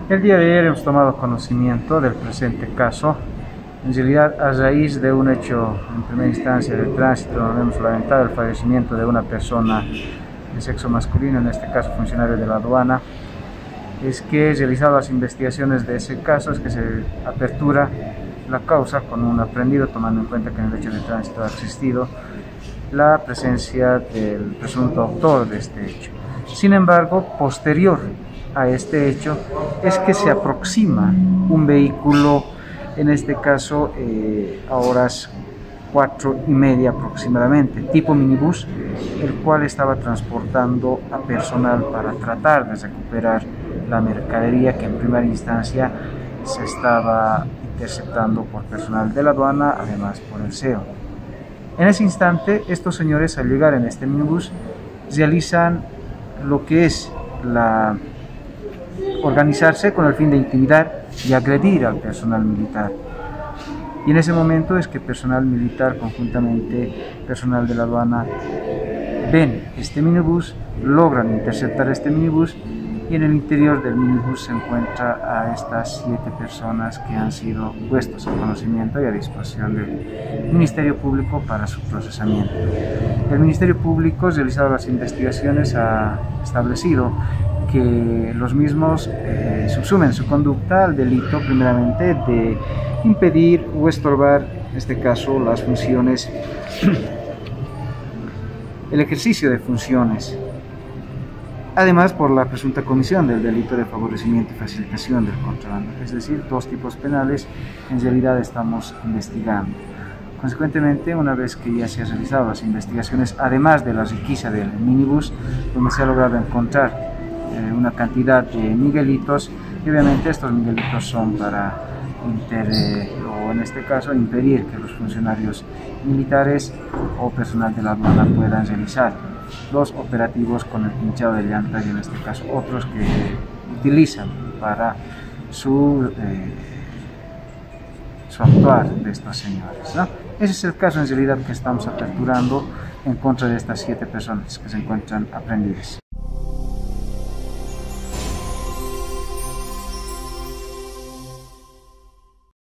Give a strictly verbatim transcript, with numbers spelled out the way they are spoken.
El día de ayer hemos tomado conocimiento del presente caso, en realidad a raíz de un hecho en primera instancia de tránsito donde hemos lamentado el fallecimiento de una persona de sexo masculino, en este caso funcionario de la aduana. Es que realizado las investigaciones de ese caso, es que se apertura la causa con un aprehendido, tomando en cuenta que en el hecho de tránsito ha existido la presencia del presunto autor de este hecho. Sin embargo, posterior a este hecho es que se aproxima un vehículo, en este caso eh, a horas cuatro y media aproximadamente, tipo minibús, el cual estaba transportando a personal para tratar de recuperar la mercadería que en primera instancia se estaba interceptando por personal de la aduana, además por el C E O. En ese instante, estos señores, al llegar en este minibús, realizan lo que es la organizarse con el fin de intimidar y agredir al personal militar. Y en ese momento es que personal militar, conjuntamente personal de la aduana, ven este minibús, logran interceptar este minibús, y en el interior del minibús se encuentra a estas siete personas que han sido puestos a conocimiento y a disposición del Ministerio Público para su procesamiento. El Ministerio Público, realizado las investigaciones, ha establecido que los mismos eh, subsumen su conducta al delito primeramente de impedir o estorbar, en este caso, las funciones, el ejercicio de funciones. Además, por la presunta comisión del delito de favorecimiento y facilitación del contrabando, es decir, dos tipos penales en realidad estamos investigando. Consecuentemente, una vez que ya se han realizado las investigaciones, además de la requisa del minibús, donde se ha logrado encontrar eh, una cantidad de miguelitos, y obviamente estos miguelitos son para inter, eh, o en este caso impedir que los funcionarios militares o personal de la aduana puedan realizar los operativos con el pinchado de llantas, y en este caso otros que utilizan para su, eh, su actuar de estos señores, ¿no? Ese es el caso en realidad que estamos aperturando en contra de estas siete personas que se encuentran aprehendidas.